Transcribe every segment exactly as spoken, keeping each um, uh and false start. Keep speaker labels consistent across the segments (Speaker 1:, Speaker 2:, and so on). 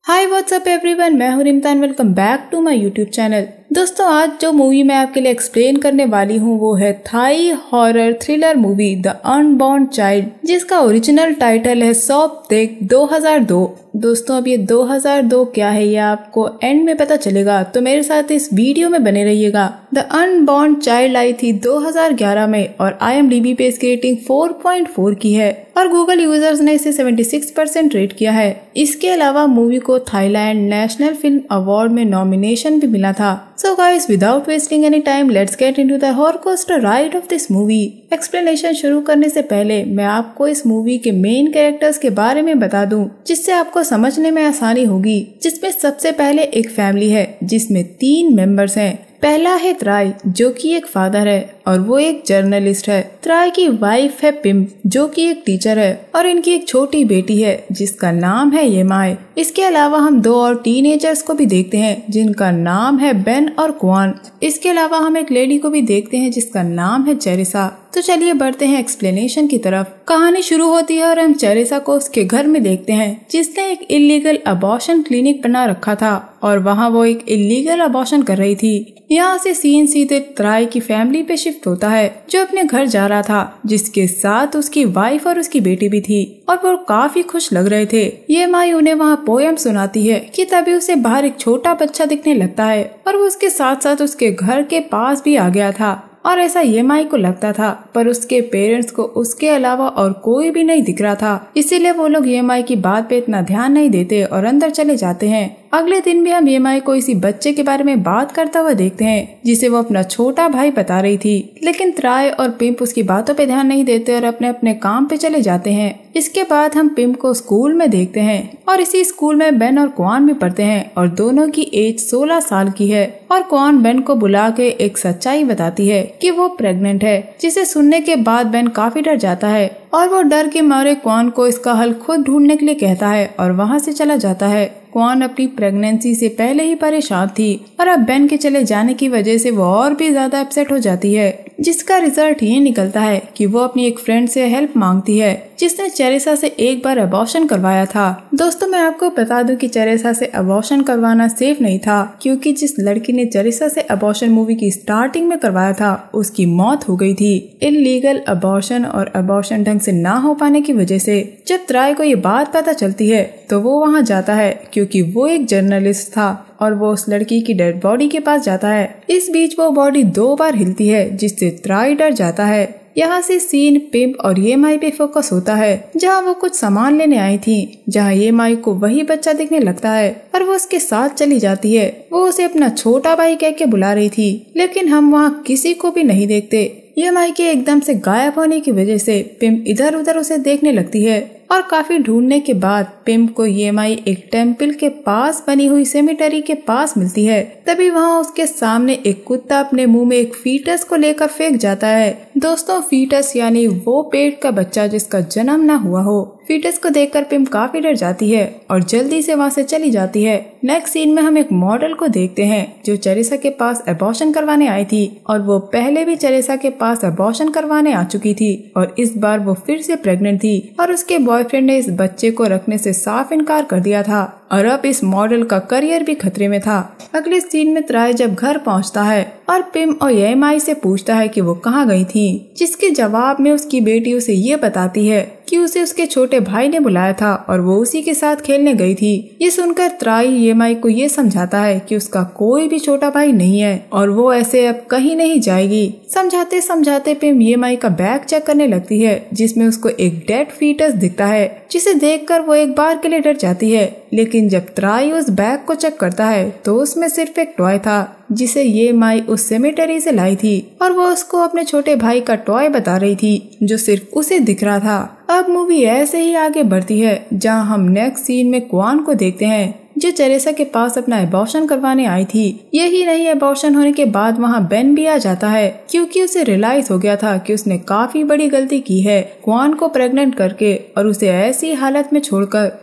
Speaker 1: Hi what's up everyone, मैं हूं Rimtan. Welcome back to my YouTube channel. दोस्तों, आज जो मूवी मैं आपके लिए एक्सप्लेन करने वाली हूं वो है Thai horror thriller movie the unborn child, जिसका ओरिजिनल टाइटल है सॉप देख दो हज़ार दो। दोस्तों, अब ये दो हज़ार दो क्या है ये आपको एंड में पता चलेगा, तो मेरे साथ इस वीडियो में बने रहिएगा। द अनबॉर्न चाइल्ड आई थी दो हज़ार ग्यारह में और आई एम डी बी पे इसकी रेटिंग चार पॉइंट चार की है और गूगल यूजर्स ने इसे छिहत्तर परसेंट रेट किया है। इसके अलावा मूवी को थाईलैंड नेशनल फिल्म अवार्ड में नॉमिनेशन भी मिला था। So guys, without wasting any time, let's get into the roller coaster ride of this movie. Explanation शुरू करने से पहले मैं आपको इस मूवी के मेन कैरेक्टर्स के बारे में बता दूं, जिससे आपको समझने में आसानी होगी। जिसमें सबसे पहले एक फैमिली है जिसमें तीन मेंबर्स हैं। पहला है त्राई, जो कि एक फादर है और वो एक जर्नलिस्ट है। त्राई की वाइफ है पिम, जो कि एक टीचर है और इनकी एक छोटी बेटी है जिसका नाम है येमाई। इसके अलावा हम दो और टीनेजर्स को भी देखते हैं जिनका नाम है बेन और क्वान। इसके अलावा हम एक लेडी को भी देखते हैं जिसका नाम है चेरिसा। तो चलिए बढ़ते हैं एक्सप्लेनेशन की तरफ। कहानी शुरू होती है और हम चेरिसा को उसके घर में देखते हैं जिसने एक इलीगल अबॉर्शन क्लिनिक बना रखा था और वहाँ वो एक इलीगल अबॉर्शन कर रही थी। यहाँ से सीन सीधे त्राई की फैमिली पे शिफ्ट होता है, जो अपने घर जा रहा था, जिसके साथ उसकी वाइफ और उसकी बेटी भी थी और वो काफी खुश लग रहे थे। ये माई उन्हें वहाँ पोयम सुनाती है कि तभी उसे बाहर एक छोटा बच्चा दिखने लगता है और वो उसके साथ साथ उसके घर के पास भी आ गया था और ऐसा ये माई को लगता था, पर उसके पेरेंट्स को उसके अलावा और कोई भी नहीं दिख रहा था। इसीलिए वो लोग ये माई की बात पे इतना ध्यान नहीं देते और अंदर चले जाते हैं। अगले दिन भी हम ये माई को इसी बच्चे के बारे में बात करता हुआ देखते हैं जिसे वो अपना छोटा भाई बता रही थी, लेकिन त्राई और पिम्प उसकी बातों पे ध्यान नहीं देते और अपने अपने काम पे चले जाते हैं। इसके बाद हम पिम्प को स्कूल में देखते हैं और इसी स्कूल में बेन और क्वान भी पढ़ते हैं और दोनों की एज सोलह साल की है और क्वान बेन को बुला के एक सच्चाई बताती है कि वो प्रेग्नेंट है, जिसे सुनने के बाद बेन काफी डर जाता है और वो डर के मारे क्वान को इसका हल खुद ढूंढने के लिए कहता है और वहाँ से चला जाता है। क्वान अपनी प्रेगनेंसी से पहले ही परेशान थी और अब बेन के चले जाने की वजह से वो और भी ज्यादा अपसेट हो जाती है, जिसका रिजल्ट ये निकलता है कि वो अपनी एक फ्रेंड से हेल्प मांगती है जिसने चेरिसा से एक बार अबॉर्शन करवाया था। दोस्तों, मैं आपको बता दूं कि चेरिसा से अबॉर्शन करवाना सेफ नहीं था, क्योंकि जिस लड़की ने चेरिसा से अबॉर्शन मूवी की स्टार्टिंग में करवाया था उसकी मौत हो गई थी इल्लीगल अबॉर्शन और अबॉर्शन ढंग से ना हो पाने की वजह से। जब त्राई को ये बात पता चलती है तो वो वहाँ जाता है, क्योंकि वो एक जर्नलिस्ट था और वो उस लड़की की डेड बॉडी के पास जाता है। इस बीच वो बॉडी दो बार हिलती है जिससे त्राई डर जाता है। यहाँ से सीन पिम्प और ये माई पे फोकस होता है, जहाँ वो कुछ सामान लेने आई थी, जहाँ ये माई को वही बच्चा दिखने लगता है और वो उसके साथ चली जाती है। वो उसे अपना छोटा भाई कह के बुला रही थी, लेकिन हम वहाँ किसी को भी नहीं देखते। ये माई के एकदम से गायब होने की वजह से पिम्प इधर उधर उसे देखने लगती है और काफी ढूंढने के बाद पिम्प को ये माई एक टेम्पल के पास बनी हुई सेमेटरी के पास मिलती है। तभी वहाँ उसके सामने एक कुत्ता अपने मुंह में एक फीटस को लेकर फेंक जाता है। दोस्तों, फीटस यानी वो पेट का बच्चा जिसका जन्म न हुआ हो। फीटस को देखकर पिम्प काफी डर जाती है और जल्दी से वहाँ से चली जाती है। नेक्स्ट सीन में हम एक मॉडल को देखते हैं जो चेरिसा के पास अबॉर्शन करवाने आई थी और वो पहले भी चेरिसा के पास अबॉर्शन करवाने आ चुकी थी और इस बार वो फिर से प्रेग्नेंट थी और उसके बॉयफ्रेंड ने इस बच्चे को रखने से साफ इनकार कर दिया था और अब इस मॉडल का करियर भी खतरे में था। अगले सीन में त्राई जब घर पहुंचता है और पिम और ये माई से पूछता है कि वो कहाँ गई थी, जिसके जवाब में उसकी बेटी उसे ये बताती है कि उसे उसके छोटे भाई ने बुलाया था और वो उसी के साथ खेलने गई थी। ये सुनकर त्राई ये माई को ये समझाता है कि उसका कोई भी छोटा भाई नहीं है और वो ऐसे अब कहीं नहीं जाएगी। समझाते समझाते पिम ये माई का बैग चेक करने लगती है, जिसमें उसको एक डेड फीटस दिखता है, जिसे देखकर वो एक बार के लिए डर जाती है। लेकिन जब त्राई उस बैग को चेक करता है तो उसमें सिर्फ एक टॉय था जिसे ये माई उस सेमेटरी से लाई थी और वो उसको अपने छोटे भाई का टॉय बता रही थी जो सिर्फ उसे दिख रहा था। अब मूवी ऐसे ही आगे बढ़ती है, जहाँ हम नेक्स्ट सीन में क्वान को देखते हैं जो चेरिसा के पास अपना अबॉर्शन करवाने आई थी। यही नहीं, अबॉर्शन होने के बाद वहाँ बेन भी आ जाता है, क्योंकि उसे रियलाइज हो गया था कि उसने काफी बड़ी गलती की है क्वान को प्रेग्नेंट करके और उसे ऐसी हालत में छोड़कर।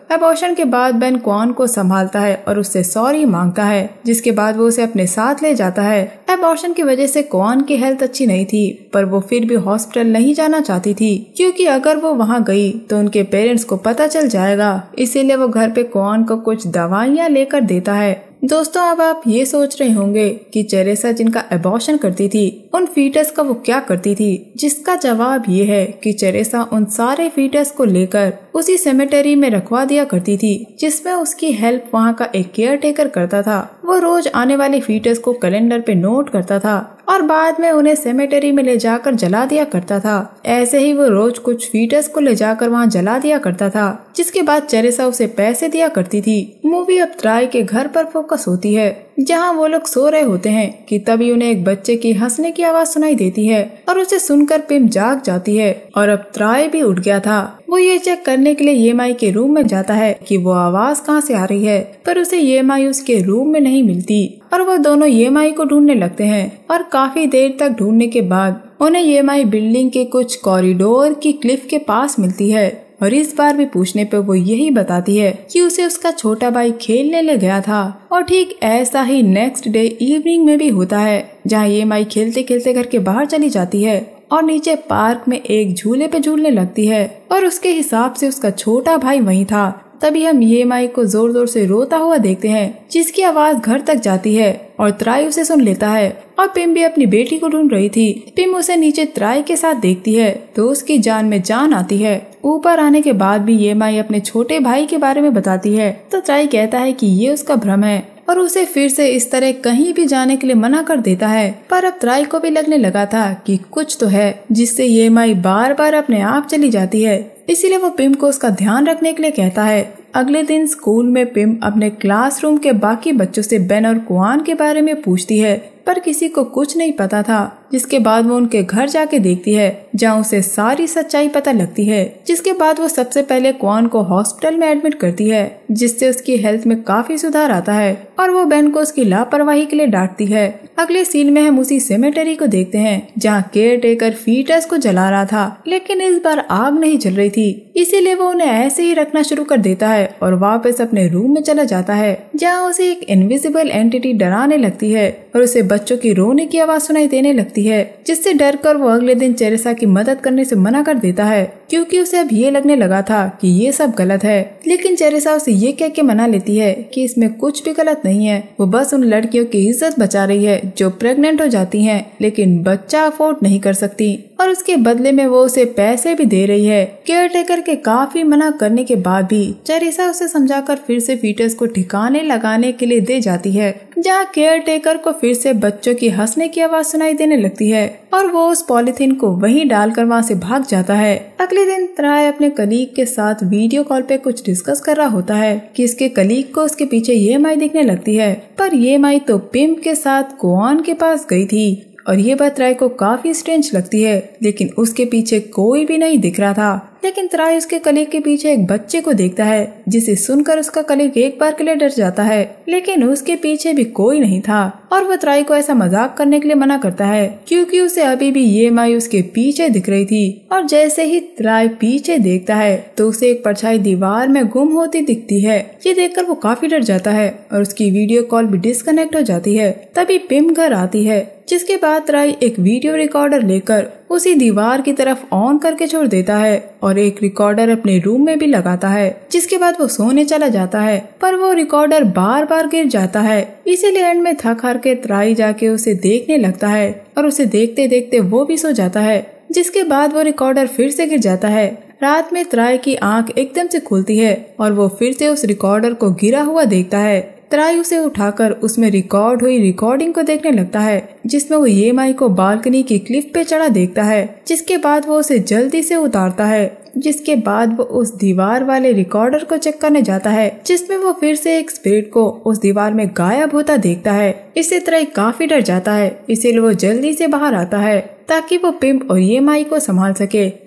Speaker 1: एबॉर्शन के बाद बेन क्वान को संभालता है और उससे सॉरी मांगता है, जिसके बाद वो उसे अपने साथ ले जाता है। एबॉर्शन की वजह से क्वान की हेल्थ अच्छी नहीं थी, पर वो फिर भी हॉस्पिटल नहीं जाना चाहती थी, क्योंकि अगर वो वहाँ गई तो उनके पेरेंट्स को पता चल जाएगा। इसीलिए वो घर पे क्वान को कुछ दवाइयाँ लेकर देता है। दोस्तों, अब आप ये सोच रहे होंगे कि चेरेसा जिनका एबॉर्शन करती थी उन फीटस का वो क्या करती थी, जिसका जवाब ये है कि चेरेसा उन सारे फीटस को लेकर उसी सेमेटरी में रखवा दिया करती थी, जिसमें उसकी हेल्प वहाँ का एक केयर टेकर करता था। वो रोज आने वाले फीटस को कैलेंडर पे नोट करता था और बाद में उन्हें सेमेटरी में ले जाकर जला दिया करता था। ऐसे ही वो रोज कुछ फीटस को ले जाकर वहाँ जला दिया करता था, जिसके बाद चेरेसा उसे पैसे दिया करती थी। मूवी अब ट्राई के घर पर फोकस होती है, जहाँ वो लोग सो रहे होते हैं कि तभी उन्हें एक बच्चे की हंसने की आवाज सुनाई देती है और उसे सुनकर पिम जाग जाती है और अब ट्राई भी उठ गया था। वो ये चेक करने के लिए येमाई के रूम में जाता है कि वो आवाज कहाँ से आ रही है, पर उसे येमाई उसके रूम में नहीं मिलती और वो दोनों येमाई को ढूंढने लगते हैं और काफी देर तक ढूंढने के बाद उन्हें येमाई बिल्डिंग के कुछ कॉरिडोर की क्लिफ के पास मिलती है और इस बार भी पूछने पे वो यही बताती है कि उसे उसका छोटा भाई खेलने ले गया था। और ठीक ऐसा ही नेक्स्ट डे इवनिंग में भी होता है, जहाँ येमाई खेलते खेलते घर के बाहर चली जाती है और नीचे पार्क में एक झूले पे झूलने लगती है और उसके हिसाब से उसका छोटा भाई वहीं था। तभी हम येमाई को जोर जोर से रोता हुआ देखते हैं, जिसकी आवाज घर तक जाती है और त्राई उसे सुन लेता है। और पिम भी अपनी बेटी को ढूंढ रही थी। पिम उसे नीचे त्राई के साथ देखती है तो उसकी जान में जान आती है। ऊपर आने के बाद भी येमाई अपने छोटे भाई के बारे में बताती है तो त्राई कहता है कि ये उसका भ्रम है और उसे फिर से इस तरह कहीं भी जाने के लिए मना कर देता है। पर अब त्राई को भी लगने लगा था कि कुछ तो है, जिससे येमाई बार बार अपने आप चली जाती है। इसीलिए वो पिम को उसका ध्यान रखने के लिए कहता है। अगले दिन स्कूल में पिम अपने क्लासरूम के बाकी बच्चों से बेन और क्वान के बारे में पूछती है, पर किसी को कुछ नहीं पता था। जिसके बाद वो उनके घर जाके देखती है, जहाँ उसे सारी सच्चाई पता लगती है। जिसके बाद वो सबसे पहले क्वान को हॉस्पिटल में एडमिट करती है, जिससे उसकी हेल्थ में काफी सुधार आता है और वो बेन को उसकी लापरवाही के लिए डांटती है। अगले सीन में हम उसी सेमेटरी को देखते हैं, जहाँ केयर टेकर फीटस को जला रहा था, लेकिन इस बार आग नहीं जल रही थी। इसीलिए वो उन्हें ऐसे ही रखना शुरू कर देता है और वापस अपने रूम में चला जाता है, जहाँ उसे एक इनविजिबल एंटिटी डराने लगती है और उसे बच्चों की रोने की आवाज सुनाई देने लगती है, जिससे डर कर वो अगले दिन चेरेसा की मदद करने से मना कर देता है, क्योंकि उसे अब ये लगने लगा था कि ये सब गलत है। लेकिन चेरेसा उसे ये कह के मना लेती है कि इसमें कुछ भी गलत नहीं है, वो बस उन लड़कियों की इज्जत बचा रही है जो प्रेग्नेंट हो जाती हैं लेकिन बच्चा अफोर्ड नहीं कर सकती, और उसके बदले में वो उसे पैसे भी दे रही है। केयर टेकर के काफी मना करने के बाद भी चेरेसा उसे समझाकर फिर से फीटस को ठिकाने लगाने के लिए दे जाती है, जहाँ केयर टेकर को फिर से बच्चों की हंसने की आवाज सुनाई देने लगती है और वो उस पॉलिथीन को वहीं डालकर वहाँ से भाग जाता है। अगले दिन त्राय अपने कलीग के साथ वीडियो कॉल पे कुछ डिस्कस कर रहा होता है कि इसके कलीग को उसके पीछे येमाई दिखने लगती है, पर येमाई तो पिम के साथ क्वान के पास गई थी और ये बात त्राय को काफी स्ट्रेंज लगती है। लेकिन उसके पीछे कोई भी नहीं दिख रहा था। लेकिन त्राय उसके कलीग के पीछे एक बच्चे को देखता है, जिसे सुनकर उसका कलीग एक बार के लिए डर जाता है, लेकिन उसके पीछे भी कोई नहीं था और वो त्राय को ऐसा मजाक करने के लिए मना करता है, क्योंकि उसे अभी भी येमाई उसके पीछे दिख रही थी। और जैसे ही त्राय पीछे देखता है तो उसे एक परछाई दीवार में गुम होती दिखती है। ये देखकर वो काफी डर जाता है और उसकी वीडियो कॉल भी डिस्कनेक्ट हो जाती है। तभी पिम घर आती है, जिसके बाद त्राय एक वीडियो रिकॉर्डर लेकर उसी दीवार की तरफ ऑन करके छोड़ देता है और एक रिकॉर्डर अपने रूम में भी लगाता है। जिसके बाद वो सोने चला जाता है, पर वो रिकॉर्डर बार बार गिर जाता है। इसीलिए एंड में थक हार के त्राई जाके उसे देखने लगता है और उसे देखते देखते वो भी सो जाता है। जिसके बाद वो रिकॉर्डर फिर से गिर जाता है। रात में त्राय की आंख एकदम से खुलती है और वो फिर से उस रिकॉर्डर को गिरा हुआ देखता है। त्राय उसे उठाकर उसमें रिकॉर्ड हुई रिकॉर्डिंग को देखने लगता है, जिसमें वो येमाई को बालकनी की क्लिफ पे चढ़ा देखता है। जिसके बाद वो उसे जल्दी से उतारता है। जिसके बाद वो उस दीवार वाले रिकॉर्डर को चेक करने जाता है, जिसमें वो फिर से एक स्पिरिट को उस दीवार में गायब होता देखता है। इससे त्राय काफी डर जाता है, इसीलिए वो जल्दी से बाहर आता है ताकि वो पिम और येमाई को संभाल सके।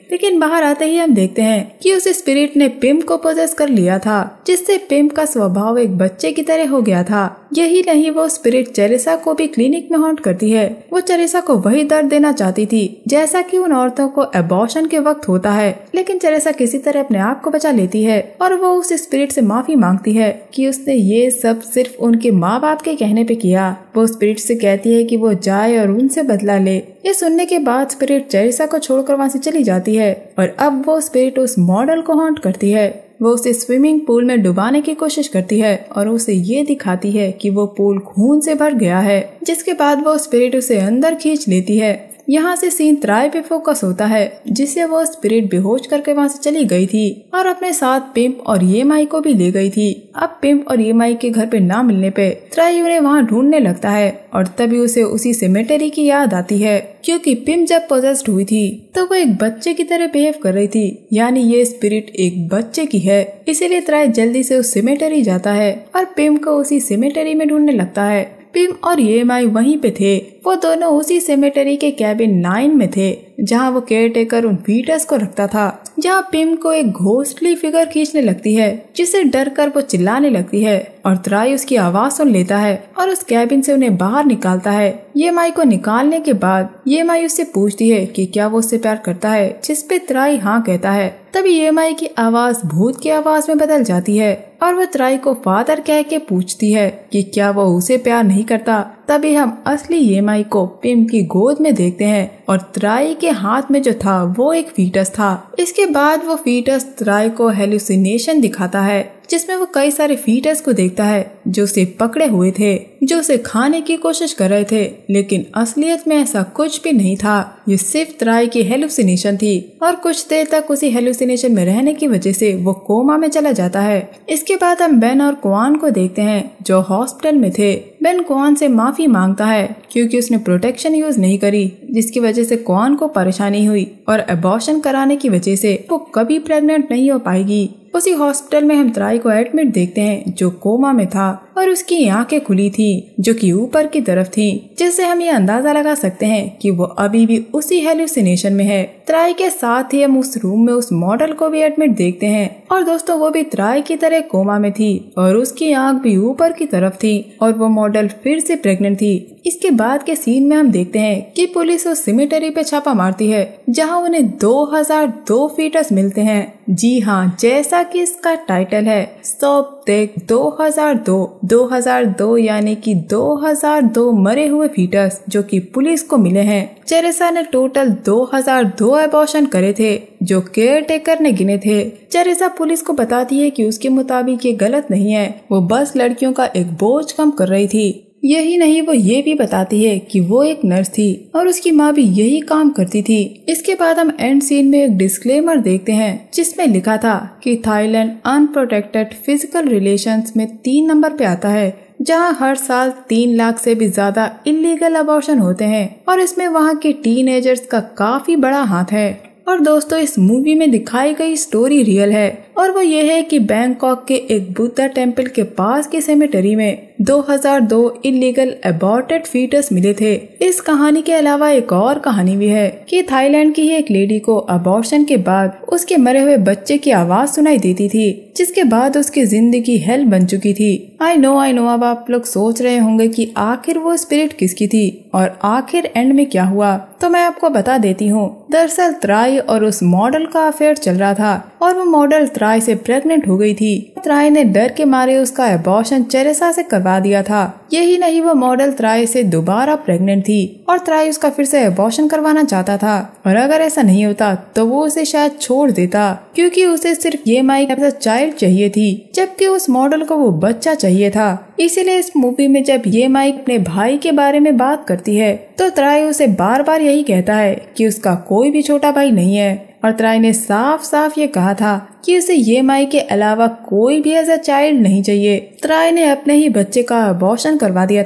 Speaker 1: लेकिन बाहर आते ही हम देखते हैं कि उस स्पिरिट ने पिम को पोजेस कर लिया था, जिससे पिम का स्वभाव एक बच्चे की तरह हो गया था। यही नहीं, वो स्पिरिट चेरेसा को भी क्लिनिक में हॉन्ट करती है। वो चेरेसा को वही दर्द देना चाहती थी जैसा कि उन औरतों को एबॉर्शन के वक्त होता है, लेकिन चेरेसा किसी तरह अपने आप को बचा लेती है और वो उस स्पिरिट से माफी मांगती है कि उसने ये सब सिर्फ उनके माँ बाप के कहने पे किया। वो स्पिरिट से कहती है कि वो जाए और उनसे बदला ले। ये सुनने के बाद स्पिरिट चेरेसा को छोड़कर वहाँ से चली जाती है और अब वो स्पिरिट उस मॉडल को हॉन्ट करती है। वो उसे स्विमिंग पूल में डुबाने की कोशिश करती है और उसे ये दिखाती है कि वो पूल खून से भर गया है, जिसके बाद वो स्पिरिट उसे अंदर खींच लेती है। यहाँ से सीन त्राई पे फोकस होता है, जिसे वो स्पिरिट बेहोश करके वहाँ से चली गई थी और अपने साथ पिम्प और येमाई को भी ले गई थी। अब पिम्प और येमाई के घर पे ना मिलने पे त्राई उन्हें वहाँ ढूंढने लगता है और तभी उसे उसी सेमेटरी की याद आती है, क्योंकि पिम्प जब पोजेस्ड हुई थी तो वो एक बच्चे की तरह बिहेव कर रही थी, यानी ये स्पिरिट एक बच्चे की है। इसीलिए त्राई जल्दी से उस सेमेटरी जाता है और पिम्प को उसी सेमेटरी में ढूंढने लगता है। पिम और येमाई वहीं पे थे। वो दोनों उसी सेमेटरी के कैबिन नाइन में थे, जहां वो केयर टेकर उन फीटस को रखता था। जहां पिम को एक घोस्टली फिगर खींचने लगती है, जिसे डर कर वो चिल्लाने लगती है और त्राई उसकी आवाज सुन लेता है और उस कैबिन से उन्हें बाहर निकालता है। येमाई को निकालने के बाद येमाई उससे पूछती है कि क्या वो उससे प्यार करता है, जिसपे त्राई हाँ कहता है। तभी येमाई की आवाज भूत की आवाज में बदल जाती है और वो त्राई को फादर कह के पूछती है कि क्या वो उसे प्यार नहीं करता। तभी हम असली येमाई को पिम की गोद में देखते हैं और त्राई के हाथ में जो था वो एक फीटस था। इसके बाद वो फीटस त्राई को हेलुसिनेशन दिखाता है, जिसमें वो कई सारे फीटस को देखता है जो उसे पकड़े हुए थे, जो उसे खाने की कोशिश कर रहे थे, लेकिन असलियत में ऐसा कुछ भी नहीं था। ये सिर्फ त्राई की हेलुसिनेशन थी और कुछ देर तक उसी हेलुसिनेशन में रहने की वजह से वो कोमा में चला जाता है। इसके बाद हम बेन और क्वान को देखते हैं जो हॉस्पिटल में थे। बेन क्वान से माफी मांगता है क्योंकि उसने प्रोटेक्शन यूज नहीं करी, जिसकी वजह से क्वान को परेशानी हुई और एबॉर्शन कराने की वजह से वो कभी प्रेग्नेंट नहीं हो पाएगी। उसी हॉस्पिटल में हम त्राई को एडमिट देखते हैं जो कोमा में था और उसकी आंखें खुली थी जो कि ऊपर की तरफ थी, जिससे हम ये अंदाजा लगा सकते हैं कि वो अभी भी उसी हेलुसिनेशन में है। त्राई के साथ ही हम उस रूम में उस मॉडल को भी एडमिट देखते हैं और दोस्तों वो भी त्राई की तरह कोमा में थी और उसकी आंख भी ऊपर की तरफ थी और वो मॉडल फिर से प्रेग्नेंट थी। इसके बाद के सीन में हम देखते हैं कि पुलिस उस सिमेटरी पे छापा मारती है जहां उन्हें दो हज़ार दो फीटस मिलते हैं। जी हाँ, जैसा कि इसका टाइटल है, स्टॉप देख दो हज़ार दो दो हज़ार दो यानी कि दो हज़ार दो मरे हुए फीटस जो कि पुलिस को मिले हैं। चेरेसा ने टोटल दो हज़ार दो एबॉर्शन करे थे जो केयर टेकर ने गिने थे। चेरेसा पुलिस को बताती है कि उसके मुताबिक ये गलत नहीं है, वो बस लड़कियों का एक बोझ कम कर रही थी। यही नहीं, वो ये भी बताती है कि वो एक नर्स थी और उसकी माँ भी यही काम करती थी। इसके बाद हम एंड सीन में एक डिस्क्लेमर देखते हैं जिसमें लिखा था कि थाईलैंड अनप्रोटेक्टेड फिजिकल रिलेशंस में तीन नंबर पे आता है, जहां हर साल तीन लाख से भी ज्यादा इलीगल अबॉर्शन होते हैं और इसमें वहां के टीनेजर्स का काफी बड़ा हाथ है। और दोस्तों, इस मूवी में दिखाई गई स्टोरी रियल है और वो ये है कि बैंकॉक के एक बुद्धा टेम्पल के पास की सेमेटरी में दो हज़ार दो इलीगल अबॉर्टेड फीटस मिले थे। इस कहानी के अलावा एक और कहानी भी है कि थाईलैंड की ही एक लेडी को अबॉर्शन के बाद उसके मरे हुए बच्चे की आवाज सुनाई देती थी, जिसके बाद उसकी जिंदगी हेल बन चुकी थी। आई नो आई नो अब आप लोग सोच रहे होंगे कि आखिर वो स्पिरिट किसकी थी और आखिर एंड में क्या हुआ, तो मैं आपको बता देती हूँ। दरअसल त्राई और उस मॉडल का अफेयर चल रहा था और वो मॉडल त्राई से प्रेग्नेंट हो गई थी। त्राई ने डर के मारे उसका एबॉर्शन चेरेसा से करवा दिया था। यही नहीं, वो मॉडल त्राई से दोबारा प्रेग्नेंट थी और त्राई उसका फिर से एबॉर्शन करवाना चाहता था और अगर ऐसा नहीं होता तो वो उसे शायद छोड़ देता, क्योंकि उसे सिर्फ ये माइक एज अ चाइल्ड चाहिए थी, जबकि उस मॉडल को वो बच्चा चाहिए था। इसीलिए इस मूवी में जब ये माइक अपने भाई के बारे में बात करती है तो त्राई उसे बार बार यही कहता है कि उसका कोई भी छोटा भाई नहीं है और त्राई ने साफ साफ ये कहा था कि उसे ये माई के अलावा कोई भी एज अ चाइल्ड नहीं चाहिए। त्राई ने अपने ही बच्चे का अबॉर्शन करवा दिया था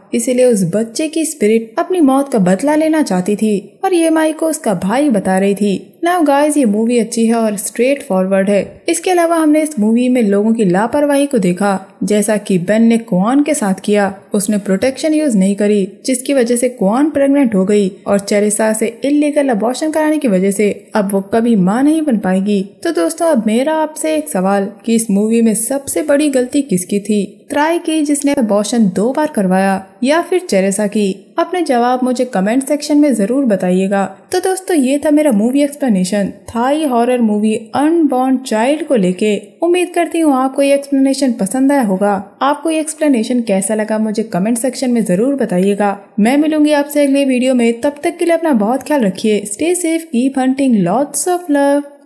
Speaker 1: इसीलिए उस बच्चे की स्पिरिट अपनी मौत का बदला लेना चाहती थी और ये माई को उसका भाई बता रही थी। नाउ गाइस, ये मूवी अच्छी है और स्ट्रेट फॉरवर्ड है। इसके अलावा हमने इस मूवी में लोगों की लापरवाही को देखा, जैसा कि बेन ने क्वान के साथ किया। उसने प्रोटेक्शन यूज नहीं करी, जिसकी वजह से क्वान प्रेग्नेंट हो गई और चेरिसा से इलीगल अबॉर्शन कराने की वजह से अब वो कभी मां नहीं बन पाएगी। तो दोस्तों, अब मेरा आपसे एक सवाल कि इस मूवी में सबसे बड़ी गलती किसकी थी? ट्राई की जिसने अबॉर्शन दो बार करवाया या फिर चेरिसा की? अपने जवाब मुझे कमेंट सेक्शन में जरूर बताइएगा। तो दोस्तों, ये था मेरा movie explanation Thai horror movie unborn child को लेके। उम्मीद करती हूँ आपको ये एक्सप्लेनेशन पसंद आया होगा। आपको ये एक्सप्लेनेशन कैसा लगा मुझे कमेंट सेक्शन में जरूर बताइएगा। मैं मिलूंगी आपसे अगले वीडियो में, तब तक के लिए अपना बहुत ख्याल रखिए। Stay safe, keep hunting, lots of love.